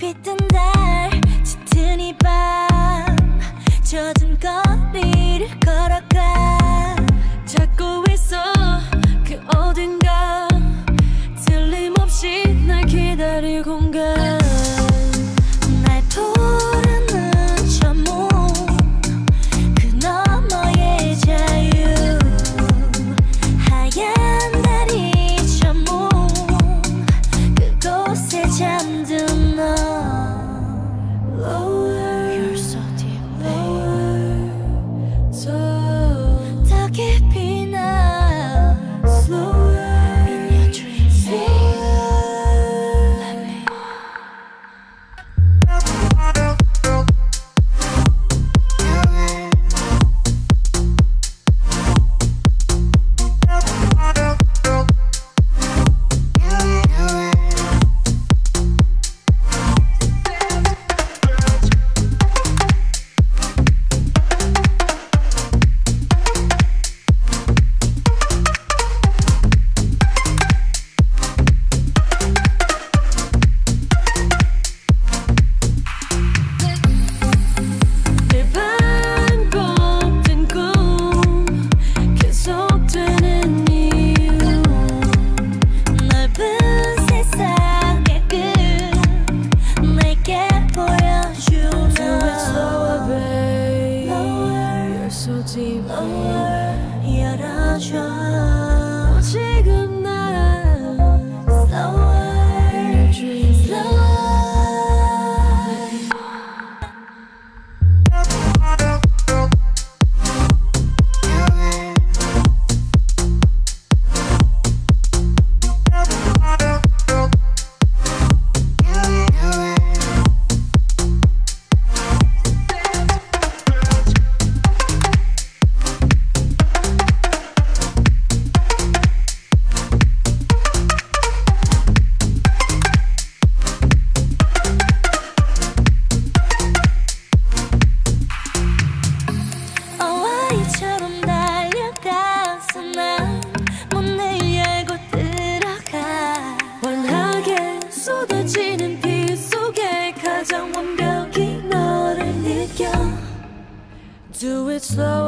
달빛 뜬 달 짙은 이 밤 젖은 거리를 걸어가 찾고 있어 그 어딘가 틀림없이 날 기다릴 공간 날 부르는 저 몸 그 너머의 자유 하얀 달이 저 몸 그곳에 잠든 너 Lower You're so deep babe 더 깊이 나 Slower In your dreams Let me 열어줘 지금 난 Slower In your dreams Slower 이처럼 달려가서 난 문을 열고 들어가 환하게 쏟아지는 빛 속에 가장 완벽히 너를 느껴 Do it slow